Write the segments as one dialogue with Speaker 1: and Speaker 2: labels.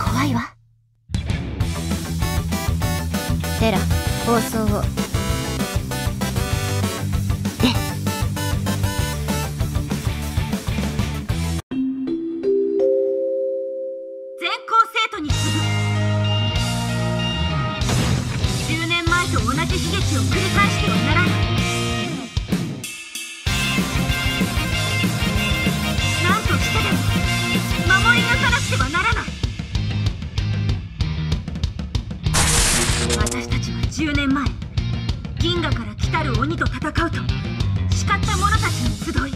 Speaker 1: 怖いわ。テラ、放送を。
Speaker 2: 全校生徒に次ぐ。10年前と同じ悲劇を繰り返してはならない。何としてでも守り抜かなくてはならない。私たちは10年前、銀河から来たる鬼と戦うと誓った者たちに集い、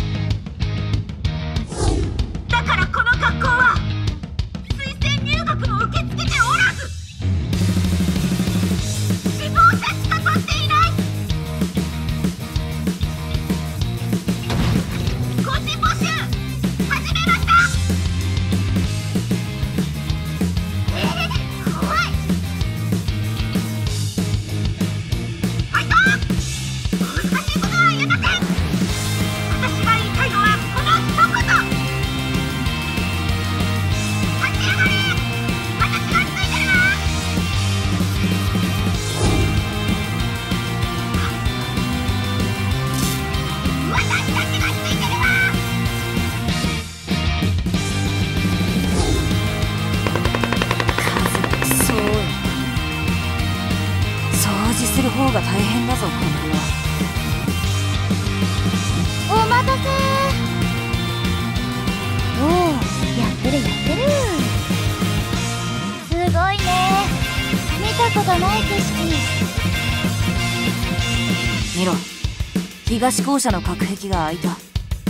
Speaker 2: だからこの学校は推薦入学も受け付けておらず、希望者しか取っていない。個人募集始めました。怖い。ファイト！難しいことは言えません。私が言いたいのはこの一言。立ち上がれ！私がついてるわ！私たちがついてるわ！
Speaker 3: くそー。掃除する方が大変だぞ、この
Speaker 1: お待たせ。おお、やってるやってる。すごいね。見たことない景色。
Speaker 3: 見ろ、東校舎の隔壁が開いた。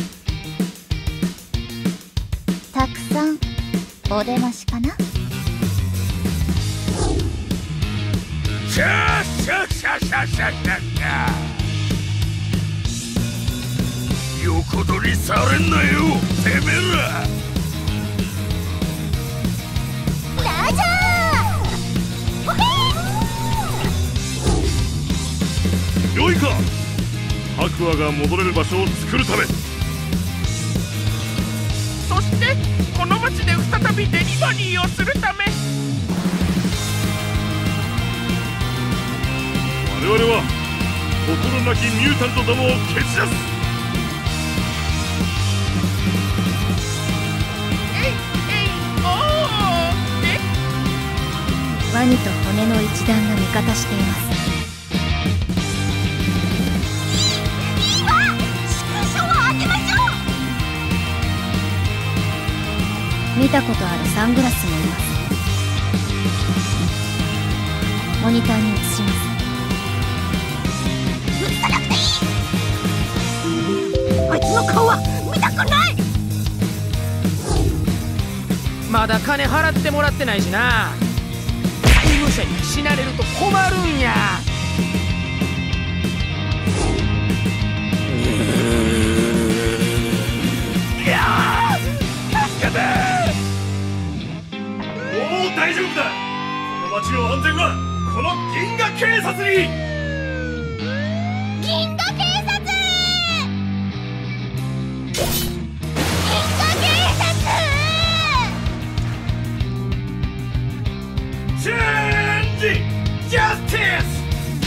Speaker 1: たくさんお出ましかな。
Speaker 4: シャーシャーシャーシャーシャーシャーシャー。横取りされんなよ、てめえら。
Speaker 1: ラジャー！
Speaker 4: よいか、白亜が戻れる場所を作るため。
Speaker 5: そしてこの町で再びデリバリーをするため。
Speaker 4: 我々は心なきミュータントどもを蹴散らす。
Speaker 1: ワニと骨の一団が味方しています。いいわ！縮小を当てましょう。見たことあるサングラスもいます。モニターに映します。映さなくていい！あいつの顔は見たくない！
Speaker 5: まだ金払ってもらってないしな。配偶者に死なれると困るんや。
Speaker 4: いやー、助けてー！もう大丈夫だ。この町の安全はこの銀河警察に。
Speaker 1: 銀河警察！
Speaker 4: チェンジジャスティス。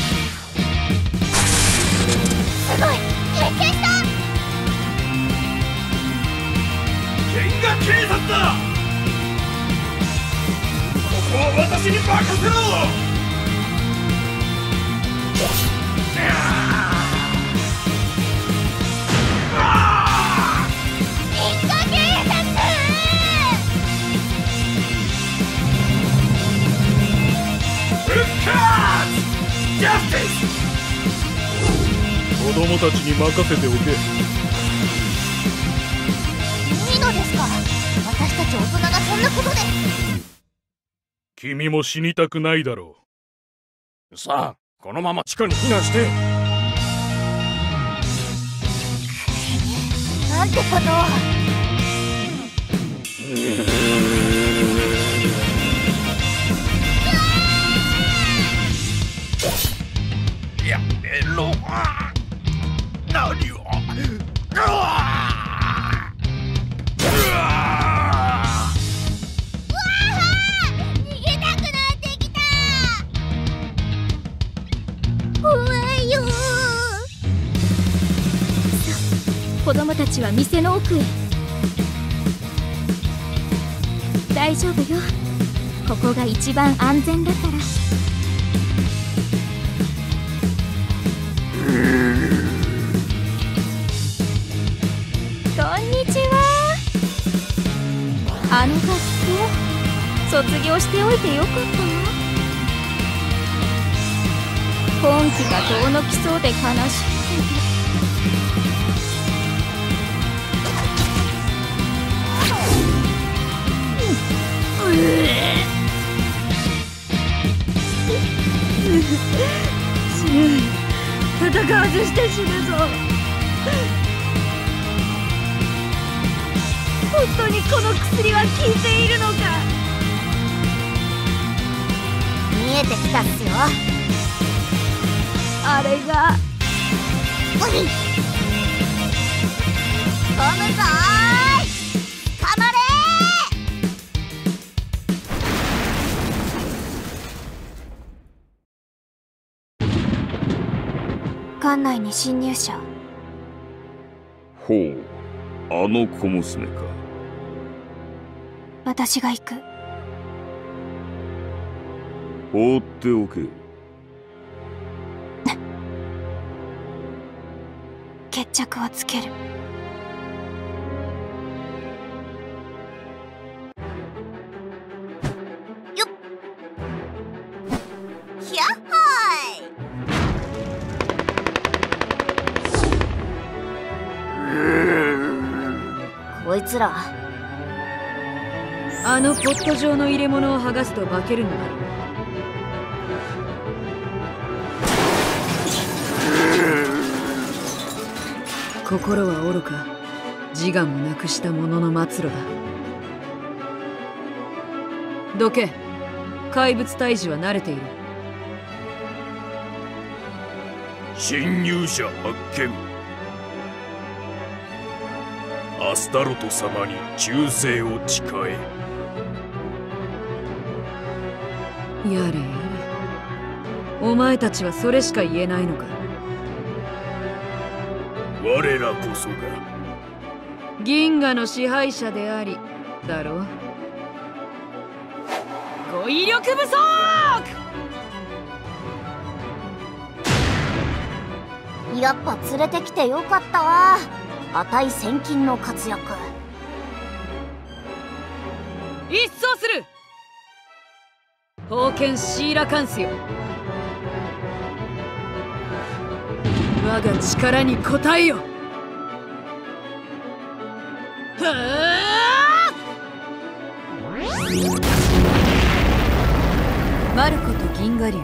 Speaker 1: すごい！経験した！
Speaker 4: 銀河警察だ。ここは私に任せろ。
Speaker 1: 銀河警察！
Speaker 4: ジャスティス。子供たちに任せておけ。
Speaker 1: いいのですか？私たち大人がそんなことで。
Speaker 4: 君も死にたくないだろう。さあ、このまま地下に避難して。
Speaker 1: なんてことを。
Speaker 4: やめろ。何を。
Speaker 1: 子供たちは店の奥へ。大丈夫よ、ここが一番安全だから。こんにちは。あの学校卒業しておいてよかったわ。今期が遠のきそうで悲しいけど。戦わずして死ぬぞ。本当にこの薬は効いているのか。見えてきたっすよ。あれが混むぞーい、かまれー。館内に侵入者。
Speaker 6: ほう、あの小娘か。
Speaker 1: 私が行く。
Speaker 6: 放っておけ。
Speaker 1: 決着をつける。よっ、ひゃっほーい。こいつら、
Speaker 3: あのポット状の入れ物を剥がすと化けるのだろう。心は愚か、自我もなくした者の末路だ。どけ、怪物退治は慣れている。
Speaker 6: 侵入者発見。アスタロト様に忠誠を誓え。
Speaker 3: やれやれ、お前たちはそれしか言えないのか。
Speaker 6: 我らこそが
Speaker 3: 銀河の支配者でありだろう。語彙力不足。
Speaker 1: やっぱ連れてきてよかったわ。値千金の活躍。
Speaker 3: 一掃する。刀剣シーラカンスよ、我が力に応えよ。はあ！マルコと銀河竜。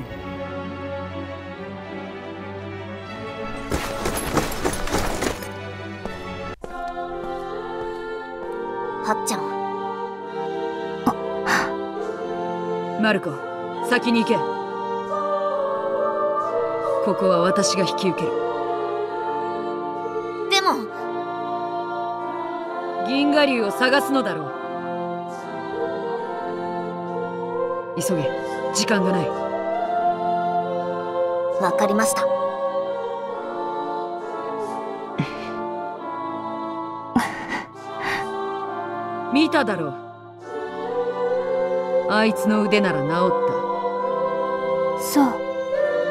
Speaker 1: はっちゃん。
Speaker 3: マルコ、先に行け。ここは私が引き受ける。
Speaker 1: でも
Speaker 3: 銀河竜を探すのだろう。急げ、時間がない。
Speaker 1: わかりました。
Speaker 3: 見ただろう。あいつの腕なら治った。
Speaker 1: そう、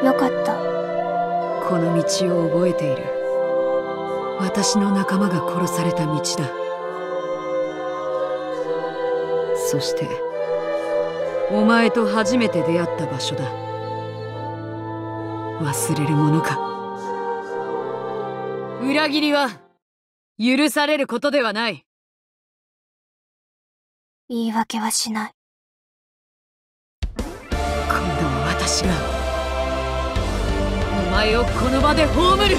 Speaker 1: よかった。
Speaker 3: この道を覚えている。私の仲間が殺された道だ。そしてお前と初めて出会った場所だ。忘れるものか。裏切りは許されることではない。
Speaker 1: 言い訳はしない。
Speaker 3: 今度は私がお前をこの場で葬る。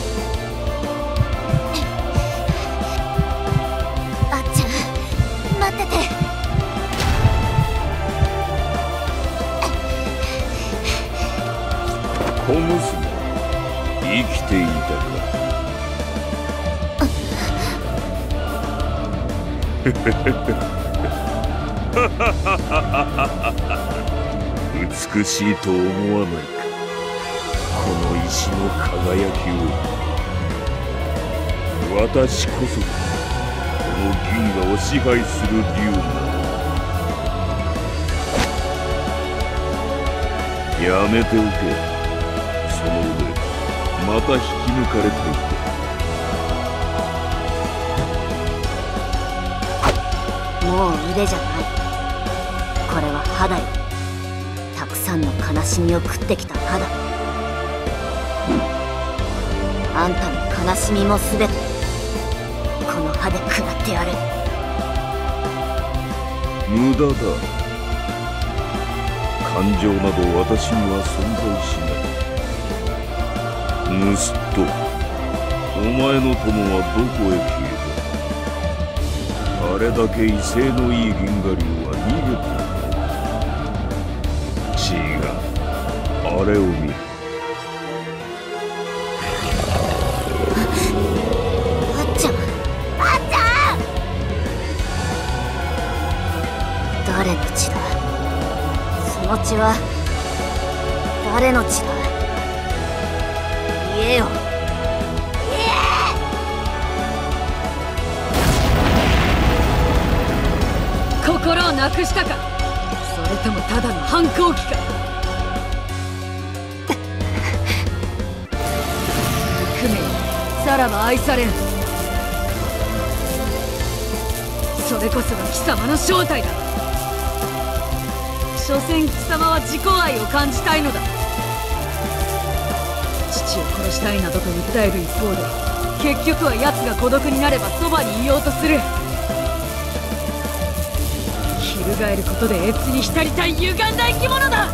Speaker 1: あっちゃん、待ってて。
Speaker 6: 小娘、生きていたか。美しいと思わないか、この石の輝きを。 私こそこの銀河を支配する竜なの。やめておけ。その腕また引き抜かれていく。
Speaker 1: もう腕じゃない。これは歯だよ。たくさんの悲しみを食ってきた歯だ。あんたの悲しみもすべてこの歯で食らってやる。
Speaker 6: 無駄だ。感情など私には存在しない。盗人、お前の友はどこへ消えた？あれだけ威勢のいい銀河竜は逃げた。違う、あれを見る。
Speaker 1: あっちゃん、あっちゃん。誰の血だ？その血は誰の血だ？言えよ。
Speaker 3: 心をなくしたか、それともただの反抗期か。憎めよ、さらば愛されん。それこそが貴様の正体だ。所詮貴様は自己愛を感じたいのだ。父を殺したいなどと訴える一方で、結局は奴が孤独になればそばにいようとする。翻ることで悦に浸りたい歪んだ生き物だ。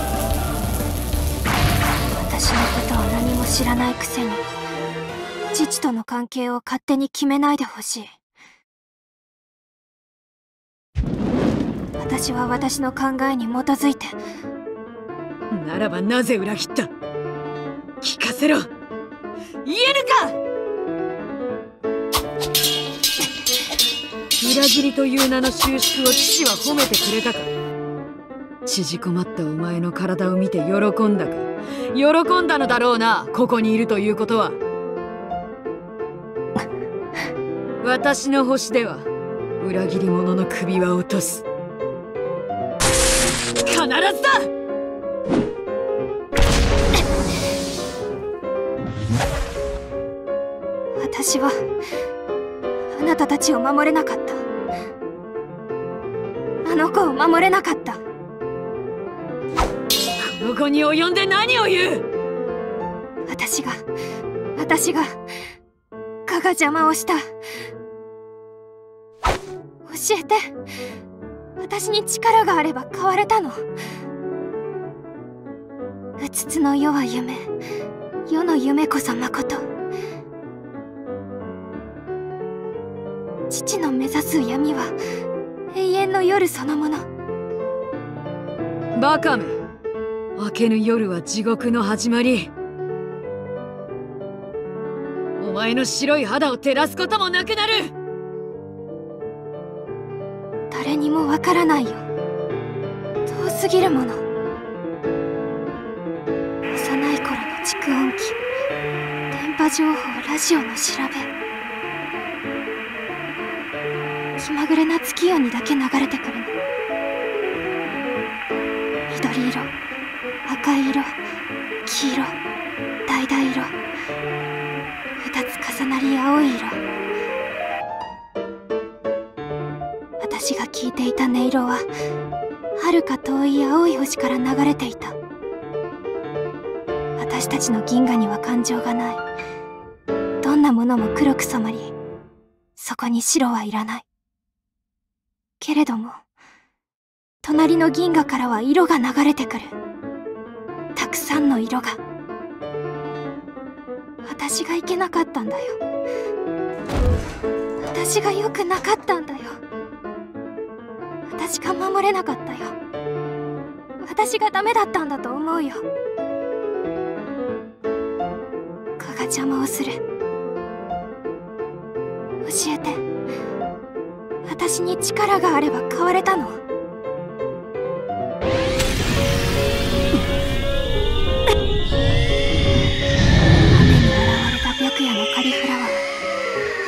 Speaker 7: 私のことを何も知らないくせに父との関係を勝手に決めないでほしい。私は私の考えに基づいて。
Speaker 3: ならばなぜ裏切った？聞かせろ。言えるか？裏切りという名の収縮を父は褒めてくれたか？縮こまったお前の体を見て喜んだか？喜んだのだろうな、ここにいるということは。私の星では裏切り者の首は落とす。必ずだ。
Speaker 7: 私はあなたたちを守れなかった。あの子を守れなかった。
Speaker 3: この子に及んで何を言う？
Speaker 7: 私が蚊が邪魔をした。教えて。私に力があれば変われたの。うつつの世は夢、世の夢こそまこと。父の目指す闇は永遠の夜そのもの。
Speaker 3: バカめ、明けぬ夜は地獄の始まり。お前の白い肌を照らすこともなくなる。
Speaker 7: 誰にもわからないよ、遠すぎるもの。幼い頃の蓄音機、電波情報、ラジオの調べ、気まぐれな月夜にだけ流れてくるの。緑色、赤色、黄色、橙色、2つ重なり青い色。私が聞いていた音色は遥か遠い青い星から流れていた。私たちの銀河には感情がない。どんなものも黒く染まり、そこに白はいらない。けれども隣の銀河からは色が流れてくる。たくさんの色が。私がいけなかったんだよ。私が良くなかったんだよ。私が守れなかったよ。私がダメだったんだと思うよ。蚊が邪魔をする。教えて。私に力があれば変われたの。雨に洗われた白夜のカリフラワー。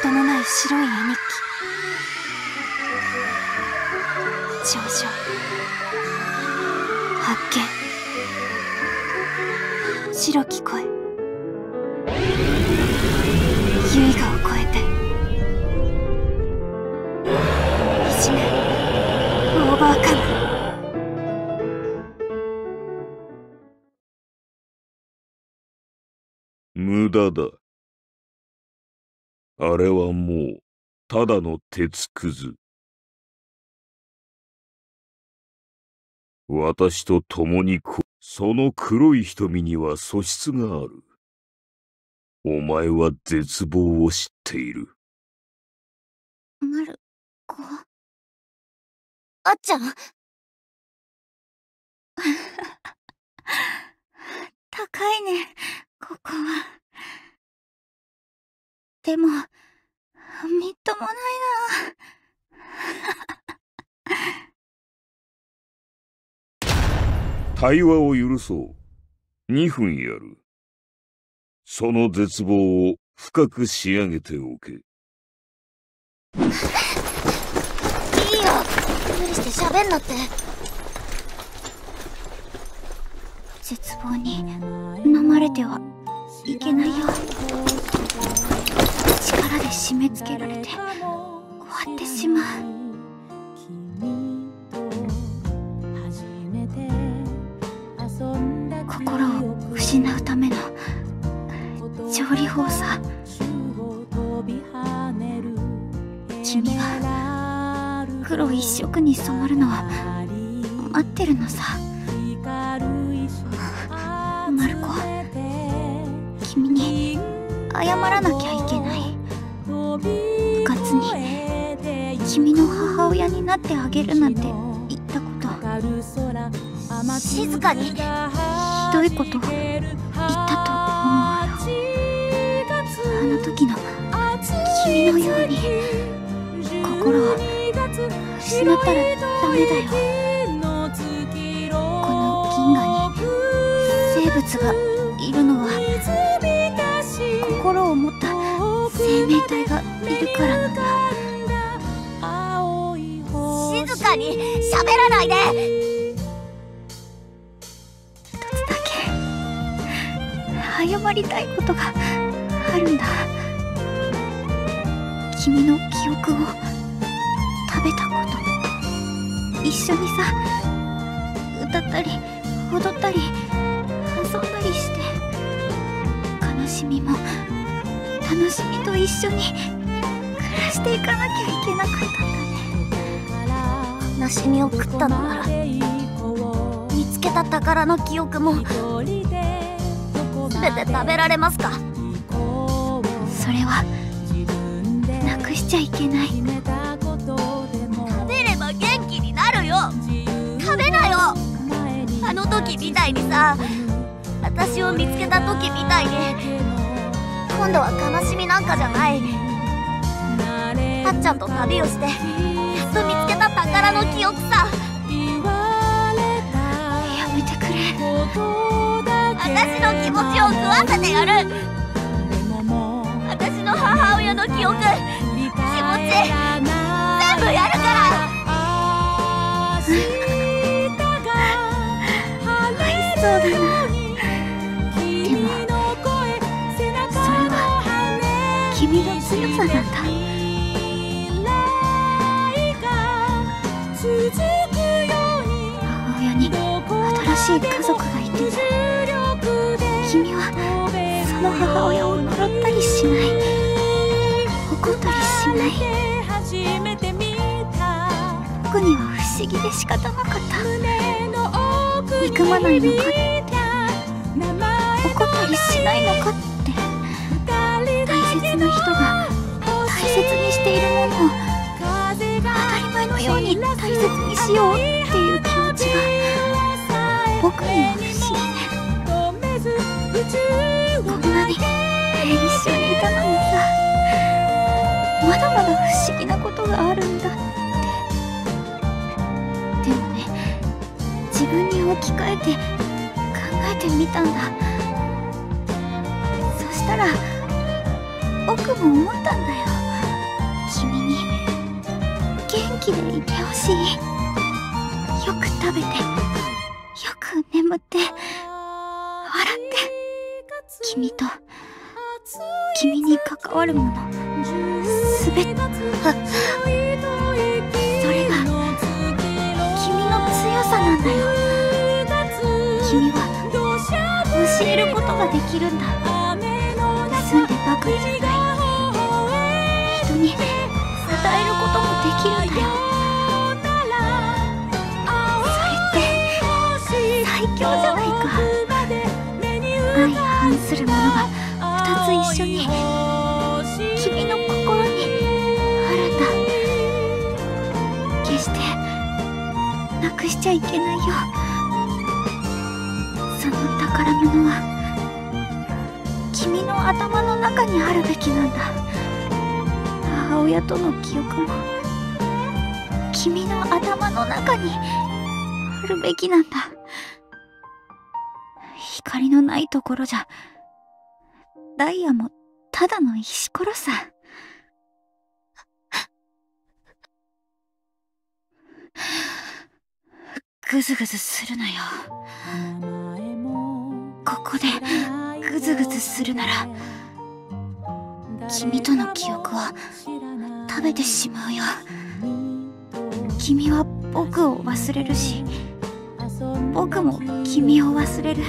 Speaker 7: 音のない白い絵日記。上昇、発見、白き声、唯我を超えて、いじめ、オーバーカム。
Speaker 6: 無駄だ。あれはもうただの鉄くず。私と共にその黒い瞳には素質がある。お前は絶望を知っている。
Speaker 1: マルコ。あっちゃん。高いね、ここは。でも、みっともないな。
Speaker 6: 対話を許そう。2分やる。その絶望を深く仕上げておけ。いいよ。
Speaker 1: 無理して喋んなって。絶望に飲まれてはいけないよ。力で締め付けられて終わってしまう。心を失うための調理法さ。君が黒一色に染まるのは待ってるのさ。マルコ、君に謝らなきゃいけない。部活に君の母親になってあげるなんて言ったこと、静かに。ひどいこと言ったと思うよ。あの時の君のように心を失ったらダメだよ。この銀河に生物がいるのは心を持った生命体がいるからなんだ。静かに喋らないで。一つだけ謝りたいことがあるんだ。君の記憶を食べたこと、一緒にさ、歌ったり踊ったり遊んだりして、悲しみも楽しみと一緒に暮らしていかなきゃいけなかったんだね。悲しみを食ったのなら見つけた宝の記憶も全て食べられますか？それはなくしちゃいけない。食べれば元気になるよ。食べなよ。あの時みたいにさ、私を見つけた時みたいに。今度は悲しみなんかじゃない。あっちゃんと旅をしてやっと見つけた宝の記憶さ。やめてくれ。私の気持ちを食わせてやる。私の母親の記憶、気持ち全部やるから。そうだな。でもそれは君の強さなんだ。母親に新しい家族がいても君はその母親を呪ったりしない、怒ったりしない。僕には不思議で仕方なかった。憎まないのかって、怒ったりしないのかって。大切な人が大切にしているものを当たり前のように大切にしようっていう気持ちが僕には不思議で、こんなに一緒にいたのにさ、まだまだ不思議なことがあるんだって。でもね、自分に置き換えて考えてみたんだ。そしたら僕も思ったんだよ。 気でいてほしい。よく食べて、よく眠って、笑って、君に関わるものすべて、それが君の強さなんだよ。君は教えることができるんだ。休んでばかりじゃない。人に与えることもできるんだよ。それって最強じゃないか。相反するものが2つ一緒に君の心にあるんだ。決してなくしちゃいけないよ。その宝物は君の頭の中にあるべきなんだ。母親との記憶も君の頭の中にあるべきなんだ。光のないところじゃダイヤもただの石ころさ。ぐずぐずするなよ。ここでぐずぐずするなら君との記憶を食べてしまうよ。君は僕を忘れるし、僕も君を忘れる。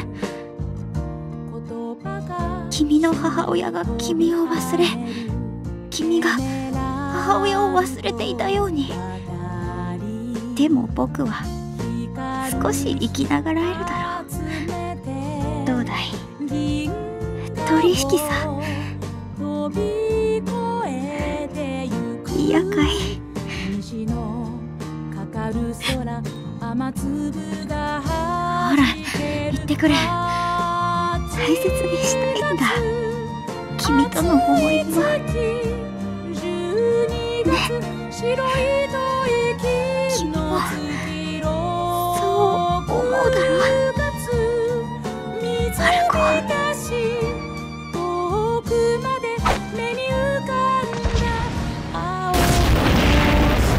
Speaker 1: 君の母親が君を忘れ、君が母親を忘れていたように。でも僕は少し生きながらえるだろう。どうだい？取引さ。嫌かい？ほら、言ってくれ。大切にしたいんだ、君との思い出は。ね、君もそう思うだろう、マルコ。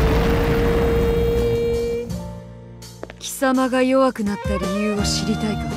Speaker 3: 貴様が弱くなった理由を知りたいか？